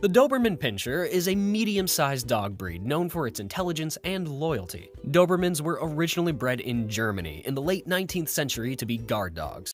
The Doberman Pinscher is a medium-sized dog breed known for its intelligence and loyalty. Dobermans were originally bred in Germany in the late 19th century to be guard dogs.